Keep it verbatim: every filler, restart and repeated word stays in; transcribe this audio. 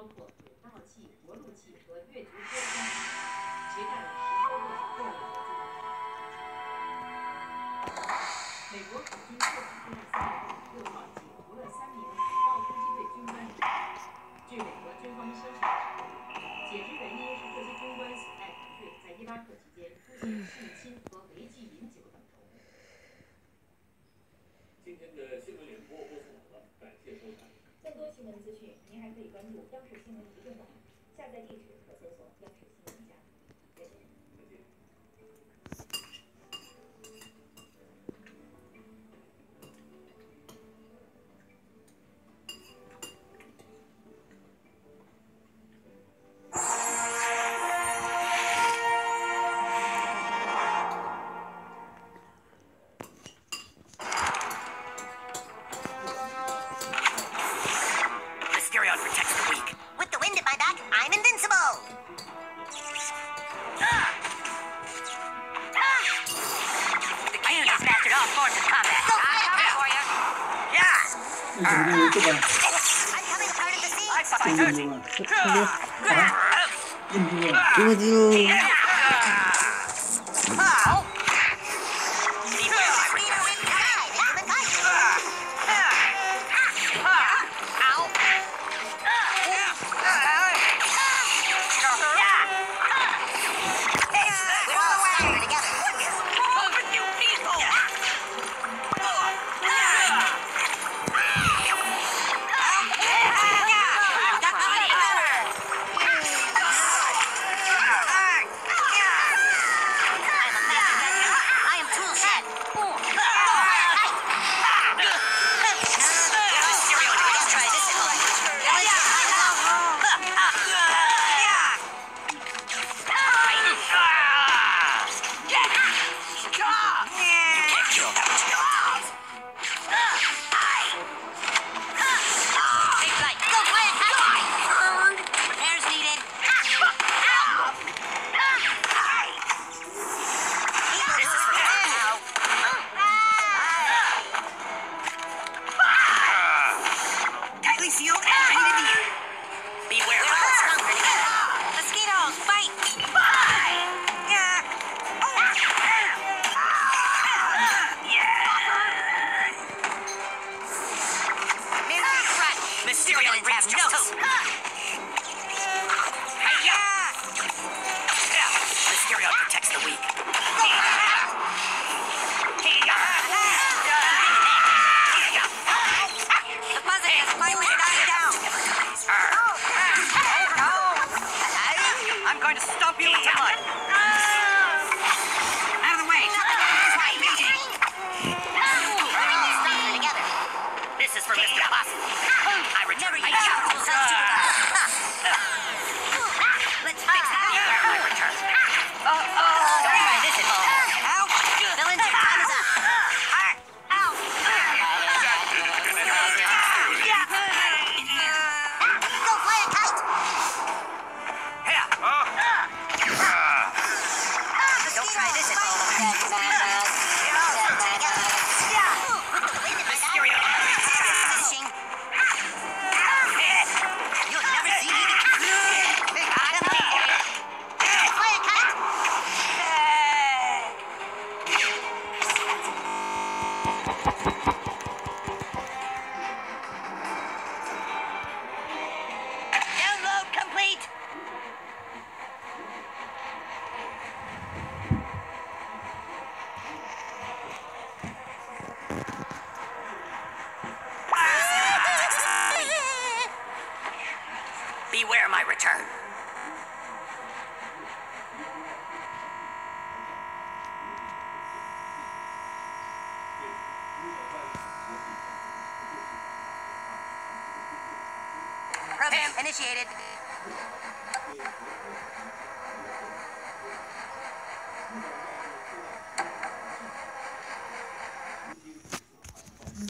包括人道器、活路器和月球车装，携带了十多个动物合金。美国海军特种作战司令部六号解除了三名海豹突击队军官的职务。据美国军方消息指出，解职原因是这些军官所带团队在伊拉克期间出现性侵和违纪饮酒等丑闻。 今天的新闻联播播送完了，感谢收看。 更多新闻资讯，您还可以关注央视新闻移动网，下载地址可搜索央视新闻家。再见。 再见。 Protects the weak. With the wind at my back, I'm invincible! Ah! Ah! The King has mastered all forms of combat. Go I'm coming for you! Yeah! I'm coming part of the scene! I fight it! Oh! Beware my return. Program initiated.